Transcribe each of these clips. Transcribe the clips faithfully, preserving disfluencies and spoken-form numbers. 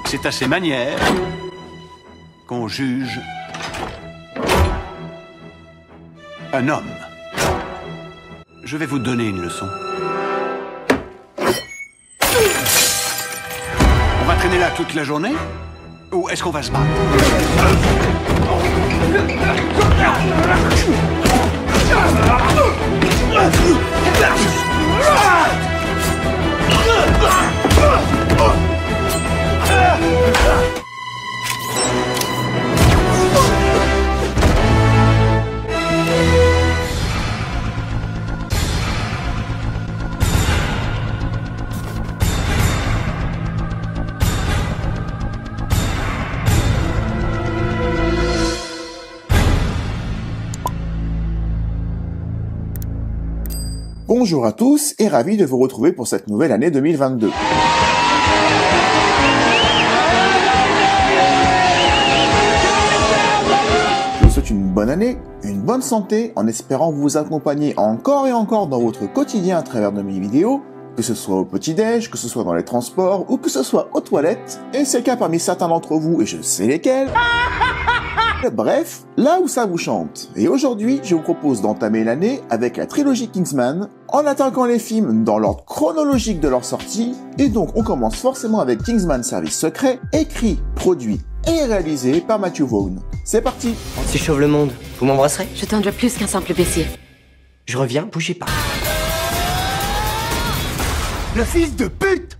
C'est à ces manières qu'on juge un homme. Je vais vous donner une leçon. On va traîner là toute la journée? Ou est-ce qu'on va se battre? Bonjour à tous et ravi de vous retrouver pour cette nouvelle année deux mille vingt-deux. Je vous souhaite une bonne année, une bonne santé, en espérant vous accompagner encore et encore dans votre quotidien à travers de mes vidéos, que ce soit au petit-déj, que ce soit dans les transports ou que ce soit aux toilettes, et c'est le cas parmi certains d'entre vous et je sais lesquels. Bref, là où ça vous chante. Et aujourd'hui, je vous propose d'entamer l'année avec la trilogie Kingsman, en attaquant les films dans l'ordre chronologique de leur sortie, et donc on commence forcément avec Kingsman Service Secret, écrit, produit et réalisé par Matthew Vaughn. C'est parti! Si je sauve le monde, vous m'embrasserez? Je t'en dois plus qu'un simple baissier. Je reviens, bougez pas. Le fils de pute!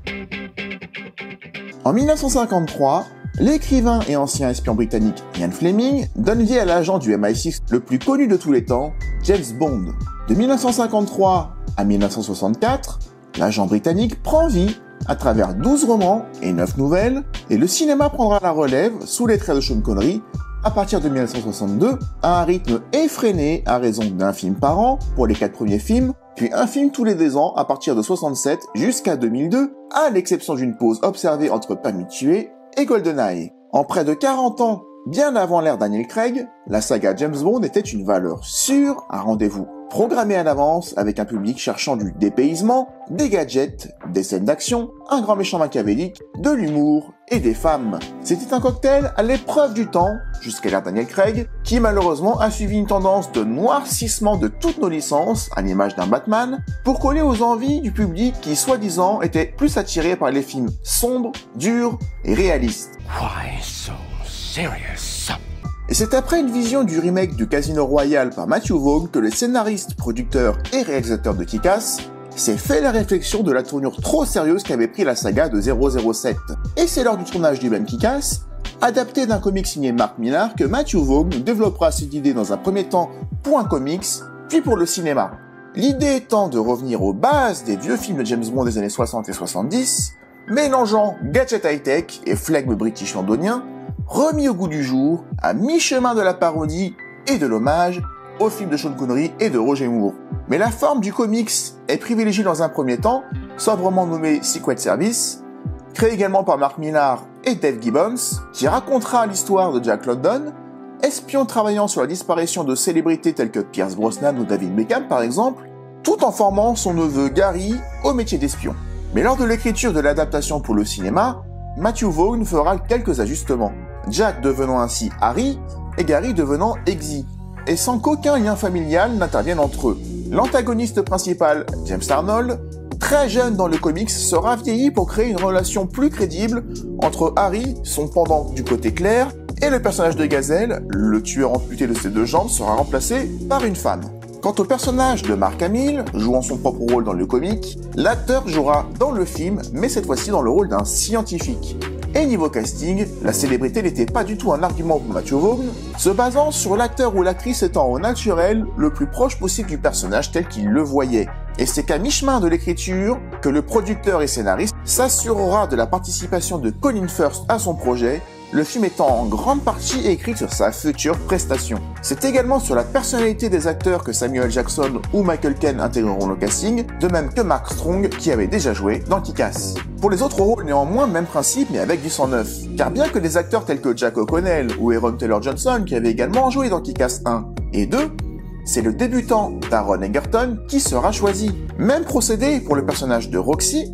En mille neuf cent cinquante-trois, l'écrivain et ancien espion britannique Ian Fleming donne vie à l'agent du M I six le plus connu de tous les temps, James Bond. De mille neuf cent cinquante-trois à mille neuf cent soixante-quatre, l'agent britannique prend vie à travers douze romans et neuf nouvelles, et le cinéma prendra la relève sous les traits de Sean Connery à partir de mille neuf cent soixante-deux, à un rythme effréné à raison d'un film par an pour les quatre premiers films, puis un film tous les deux ans à partir de soixante-sept jusqu'à deux mille deux, à l'exception d'une pause observée entre Permis de tuer et GoldenEye. En près de quarante ans, bien avant l'ère Daniel Craig, la saga James Bond était une valeur sûre, un rendez-vous programmé à l'avance avec un public cherchant du dépaysement, des gadgets, des scènes d'action, un grand méchant machiavélique, de l'humour et des femmes. C'était un cocktail à l'épreuve du temps, jusqu'à l'ère Daniel Craig, qui malheureusement a suivi une tendance de noircissement de toutes nos licences, à l'image d'un Batman, pour coller aux envies du public qui, soi-disant, était plus attiré par les films sombres, durs et réalistes. Why so serious? Et c'est après une vision du remake du Casino Royale par Matthew Vaughn que le scénariste, producteur et réalisateur de Kick-Ass s'est fait la réflexion de la tournure trop sérieuse qu'avait pris la saga de zéro zéro sept. Et c'est lors du tournage du même Kick-Ass, adapté d'un comic signé Mark Millar, que Matthew Vaughn développera cette idée dans un premier temps pour un comics, puis pour le cinéma. L'idée étant de revenir aux bases des vieux films de James Bond des années soixante et soixante-dix, mélangeant gadget high-tech et flegme british londonien, remis au goût du jour, à mi-chemin de la parodie et de l'hommage aux films de Sean Connery et de Roger Moore. Mais la forme du comics est privilégiée dans un premier temps, sobrement nommé Secret Service, créé également par Mark Millar et Dave Gibbons, qui racontera l'histoire de Jack London, espion travaillant sur la disparition de célébrités telles que Pierce Brosnan ou David Beckham par exemple, tout en formant son neveu Gary au métier d'espion. Mais lors de l'écriture de l'adaptation pour le cinéma, Matthew Vaughn fera quelques ajustements, Jack devenant ainsi Harry et Gary devenant Eggsy, et sans qu'aucun lien familial n'intervienne entre eux. L'antagoniste principal, James Arnold, très jeune dans le comics, sera vieilli pour créer une relation plus crédible entre Harry, son pendant du côté clair, et le personnage de Gazelle, le tueur amputé de ses deux jambes, sera remplacé par une femme. Quant au personnage de Mark Hamill, jouant son propre rôle dans le comic, l'acteur jouera dans le film, mais cette fois-ci dans le rôle d'un scientifique. Et niveau casting, la célébrité n'était pas du tout un argument pour Matthew Vaughn, se basant sur l'acteur ou l'actrice étant au naturel le plus proche possible du personnage tel qu'il le voyait. Et c'est qu'à mi-chemin de l'écriture que le producteur et scénariste s'assurera de la participation de Colin Firth à son projet, le film étant en grande partie écrit sur sa future prestation. C'est également sur la personnalité des acteurs que Samuel Jackson ou Michael Caine intégreront le casting, de même que Mark Strong qui avait déjà joué dans Kick-Ass. Pour les autres rôles néanmoins, même principe mais avec du sang neuf, car bien que des acteurs tels que Jack O'Connell ou Aaron Taylor-Johnson qui avaient également joué dans Kick-Ass un et deux, c'est le débutant Taron Egerton qui sera choisi. Même procédé pour le personnage de Roxy,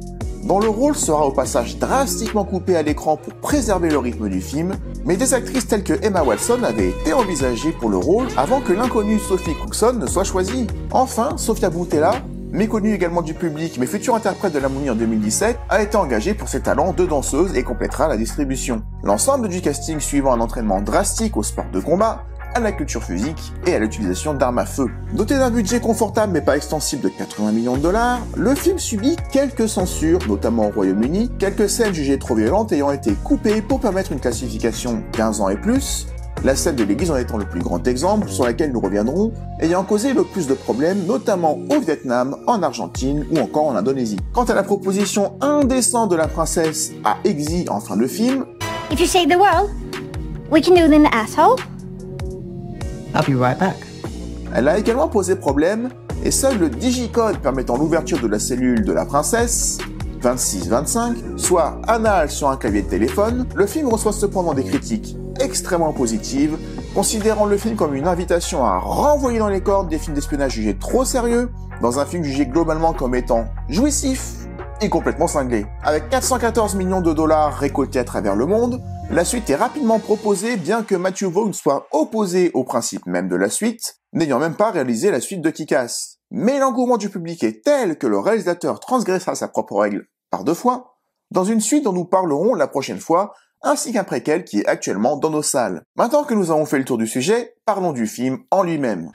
dont le rôle sera au passage drastiquement coupé à l'écran pour préserver le rythme du film, mais des actrices telles que Emma Watson avaient été envisagées pour le rôle avant que l'inconnue Sophie Cookson ne soit choisie. Enfin, Sofia Boutella, méconnue également du public mais future interprète de la momie en deux mille dix-sept, a été engagée pour ses talents de danseuse et complétera la distribution. L'ensemble du casting suivant un entraînement drastique au sport de combat, à la culture physique et à l'utilisation d'armes à feu. Doté d'un budget confortable mais pas extensible de quatre-vingts millions de dollars, le film subit quelques censures, notamment au Royaume-Uni, quelques scènes jugées trop violentes ayant été coupées pour permettre une classification quinze ans et plus, la scène de l'église en étant le plus grand exemple, sur laquelle nous reviendrons, ayant causé le plus de problèmes, notamment au Vietnam, en Argentine ou encore en Indonésie. Quant à la proposition indécente de la princesse à Exy en fin de film, If you save the world, we can do it in the asshole. I'll be right back. Elle a également posé problème, et seul le digicode permettant l'ouverture de la cellule de la princesse, vingt-six vingt-cinq, soit anal sur un clavier de téléphone, le film reçoit cependant des critiques extrêmement positives, considérant le film comme une invitation à renvoyer dans les cordes des films d'espionnage jugés trop sérieux, dans un film jugé globalement comme étant jouissif et complètement cinglé. Avec quatre cent quatorze millions de dollars récoltés à travers le monde, la suite est rapidement proposée, bien que Matthew Vaughn soit opposé au principe même de la suite, n'ayant même pas réalisé la suite de Kick-Ass. Mais l'engouement du public est tel que le réalisateur transgressera sa propre règle par deux fois, dans une suite dont nous parlerons la prochaine fois, ainsi qu'un préquel qui est actuellement dans nos salles. Maintenant que nous avons fait le tour du sujet, parlons du film en lui-même.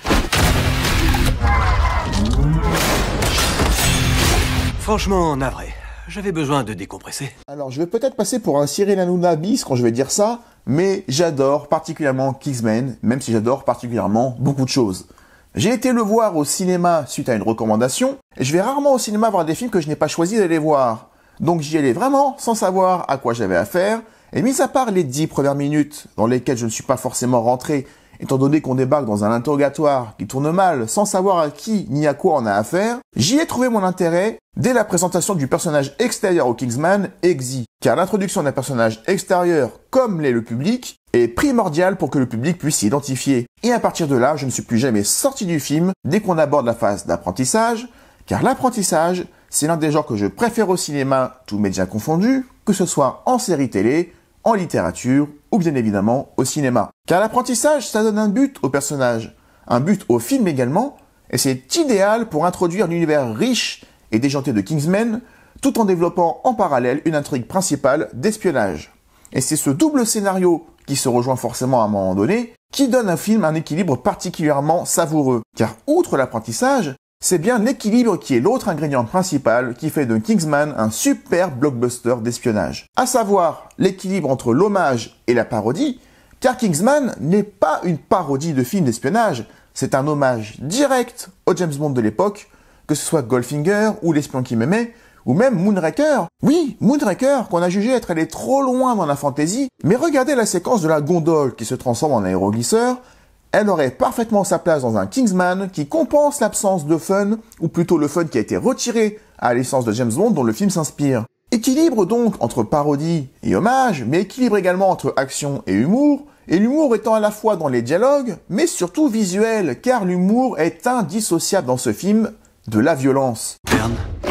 Franchement, navré. J'avais besoin de décompresser. Alors, je vais peut-être passer pour un Cyril Hanouna bis quand je vais dire ça, mais j'adore particulièrement Kingsman, même si j'adore particulièrement beaucoup de choses. J'ai été le voir au cinéma suite à une recommandation, et je vais rarement au cinéma voir des films que je n'ai pas choisi d'aller voir. Donc j'y allais vraiment sans savoir à quoi j'avais affaire, et mis à part les dix premières minutes dans lesquelles je ne suis pas forcément rentré, étant donné qu'on débarque dans un interrogatoire qui tourne mal sans savoir à qui ni à quoi on a affaire, j'y ai trouvé mon intérêt dès la présentation du personnage extérieur au Kingsman, Exy, car l'introduction d'un personnage extérieur, comme l'est le public, est primordiale pour que le public puisse s'y identifier. Et à partir de là, je ne suis plus jamais sorti du film dès qu'on aborde la phase d'apprentissage, car l'apprentissage, c'est l'un des genres que je préfère au cinéma, tous médias confondus, que ce soit en série télé, en littérature ou bien évidemment au cinéma. Car l'apprentissage, ça donne un but au personnage, un but au film également, et c'est idéal pour introduire l'univers riche et déjanté de Kingsman, tout en développant en parallèle une intrigue principale d'espionnage. Et c'est ce double scénario, qui se rejoint forcément à un moment donné, qui donne un film un équilibre particulièrement savoureux. Car outre l'apprentissage, c'est bien l'équilibre qui est l'autre ingrédient principal qui fait de Kingsman un super blockbuster d'espionnage. À savoir l'équilibre entre l'hommage et la parodie, car Kingsman n'est pas une parodie de film d'espionnage, c'est un hommage direct au James Bond de l'époque, que ce soit Goldfinger ou L'espion qui m'aimait, ou même Moonraker. Oui, Moonraker, qu'on a jugé être allé trop loin dans la fantasy, mais regardez la séquence de la gondole qui se transforme en aéroglisseur, elle aurait parfaitement sa place dans un Kingsman qui compense l'absence de fun, ou plutôt le fun qui a été retiré à l'essence de James Bond dont le film s'inspire. Équilibre donc entre parodie et hommage, mais équilibre également entre action et humour, et l'humour étant à la fois dans les dialogues, mais surtout visuel, car l'humour est indissociable dans ce film de la violence. Merde.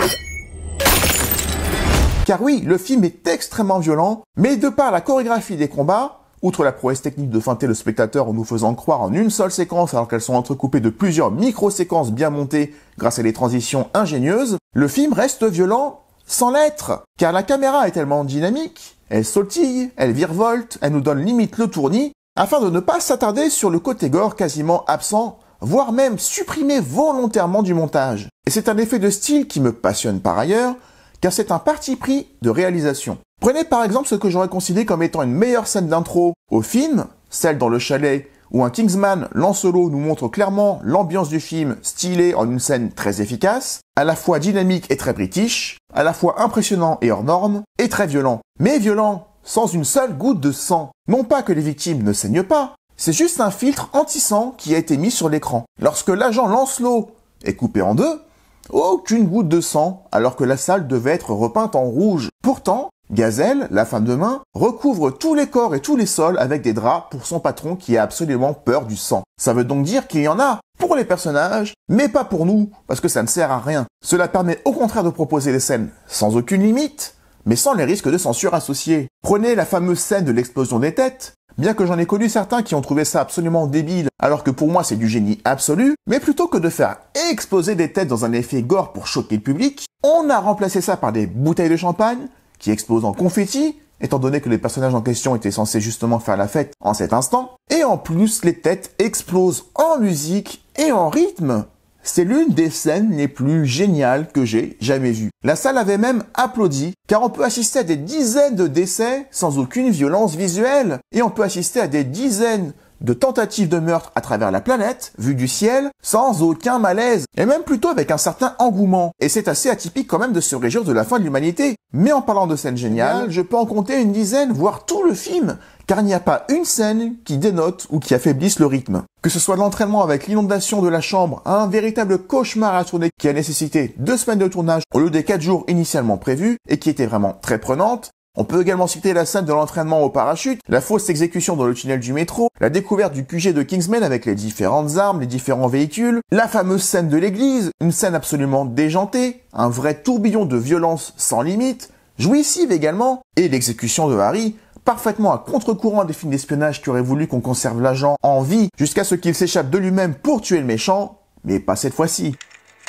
Car oui, le film est extrêmement violent, mais de par la chorégraphie des combats, outre la prouesse technique de feinter le spectateur en nous faisant croire en une seule séquence alors qu'elles sont entrecoupées de plusieurs micro-séquences bien montées grâce à des transitions ingénieuses, le film reste violent sans l'être. Car la caméra est tellement dynamique, elle sautille, elle virevolte, elle nous donne limite le tournis, afin de ne pas s'attarder sur le côté gore quasiment absent, voire même supprimé volontairement du montage. Et c'est un effet de style qui me passionne par ailleurs, car c'est un parti pris de réalisation. Prenez par exemple ce que j'aurais considéré comme étant une meilleure scène d'intro au film, celle dans le chalet, où un Kingsman Lancelot nous montre clairement l'ambiance du film stylée en une scène très efficace, à la fois dynamique et très british, à la fois impressionnant et hors norme, et très violent. Mais violent, sans une seule goutte de sang. Non pas que les victimes ne saignent pas, c'est juste un filtre anti-sang qui a été mis sur l'écran. Lorsque l'agent Lancelot est coupé en deux, aucune goutte de sang, alors que la salle devait être repeinte en rouge. Pourtant, Gazelle, la femme de main, recouvre tous les corps et tous les sols avec des draps pour son patron qui a absolument peur du sang. Ça veut donc dire qu'il y en a. pour les personnages, mais pas pour nous, parce que ça ne sert à rien. Cela permet au contraire de proposer des scènes sans aucune limite, mais sans les risques de censure associés. Prenez la fameuse scène de l'explosion des têtes. Bien que j'en ai connu certains qui ont trouvé ça absolument débile, alors que pour moi c'est du génie absolu, mais plutôt que de faire exploser des têtes dans un effet gore pour choquer le public, on a remplacé ça par des bouteilles de champagne qui explosent en confetti, étant donné que les personnages en question étaient censés justement faire la fête en cet instant, et en plus les têtes explosent en musique et en rythme. C'est l'une des scènes les plus géniales que j'ai jamais vues. La salle avait même applaudi, car on peut assister à des dizaines de décès sans aucune violence visuelle, et on peut assister à des dizaines de tentatives de meurtre à travers la planète, vue du ciel, sans aucun malaise, et même plutôt avec un certain engouement. Et c'est assez atypique quand même de se réjouir de la fin de l'humanité. Mais en parlant de scènes géniales, je peux en compter une dizaine, voire tout le film, car il n'y a pas une scène qui dénote ou qui affaiblisse le rythme. Que ce soit l'entraînement avec l'inondation de la chambre, un véritable cauchemar à tourner qui a nécessité deux semaines de tournage au lieu des quatre jours initialement prévus et qui était vraiment très prenante. On peut également citer la scène de l'entraînement au parachute, la fausse exécution dans le tunnel du métro, la découverte du Q G de Kingsman avec les différentes armes, les différents véhicules, la fameuse scène de l'église, une scène absolument déjantée, un vrai tourbillon de violence sans limite, jouissive également, et l'exécution de Harry, parfaitement à contre-courant des films d'espionnage qui auraient voulu qu'on conserve l'agent en vie jusqu'à ce qu'il s'échappe de lui-même pour tuer le méchant, mais pas cette fois-ci.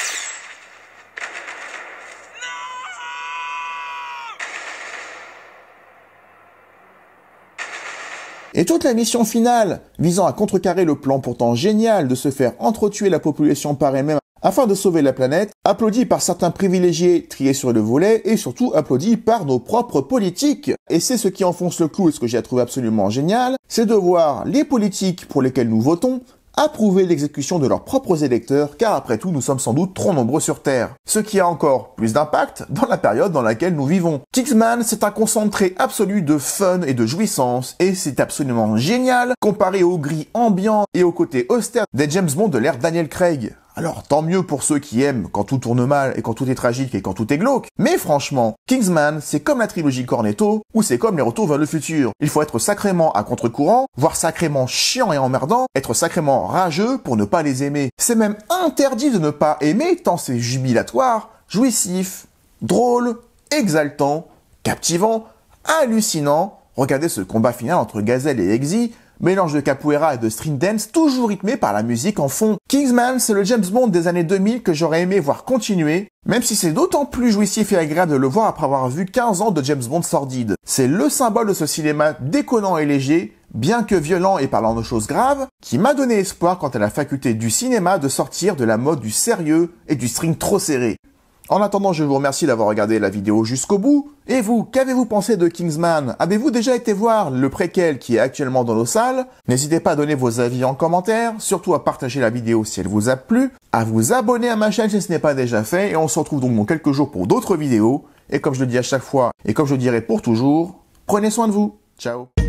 Et toute la mission finale, visant à contrecarrer le plan pourtant génial de se faire entretuer la population par elle-même afin de sauver la planète, applaudie par certains privilégiés triés sur le volet et surtout applaudie par nos propres politiques. Et c'est ce qui enfonce le clou et ce que j'ai trouvé absolument génial, c'est de voir les politiques pour lesquels nous votons approuver l'exécution de leurs propres électeurs, car après tout, nous sommes sans doute trop nombreux sur Terre. Ce qui a encore plus d'impact dans la période dans laquelle nous vivons. Kingsman, c'est un concentré absolu de fun et de jouissance, et c'est absolument génial comparé au gris ambiant et au côté austère des James Bond de l'ère Daniel Craig. Alors tant mieux pour ceux qui aiment quand tout tourne mal et quand tout est tragique et quand tout est glauque. Mais franchement, Kingsman, c'est comme la trilogie Cornetto ou c'est comme les Retours vers le futur. Il faut être sacrément à contre-courant, voire sacrément chiant et emmerdant, être sacrément rageux pour ne pas les aimer. C'est même interdit de ne pas aimer tant c'est jubilatoire, jouissif, drôle, exaltant, captivant, hallucinant. Regardez ce combat final entre Gazelle et Eggsy, mélange de capoeira et de string dance, toujours rythmé par la musique en fond. Kingsman, c'est le James Bond des années deux mille que j'aurais aimé voir continuer, même si c'est d'autant plus jouissif et agréable de le voir après avoir vu quinze ans de James Bond sordide. C'est le symbole de ce cinéma déconnant et léger, bien que violent et parlant de choses graves, qui m'a donné espoir quant à la faculté du cinéma de sortir de la mode du sérieux et du string trop serré. En attendant, je vous remercie d'avoir regardé la vidéo jusqu'au bout. Et vous, qu'avez-vous pensé de Kingsman? Avez-vous déjà été voir le préquel qui est actuellement dans nos salles? N'hésitez pas à donner vos avis en commentaire, surtout à partager la vidéo si elle vous a plu, à vous abonner à ma chaîne si ce n'est pas déjà fait, et on se retrouve donc dans quelques jours pour d'autres vidéos. Et comme je le dis à chaque fois, et comme je le dirai pour toujours, prenez soin de vous. Ciao.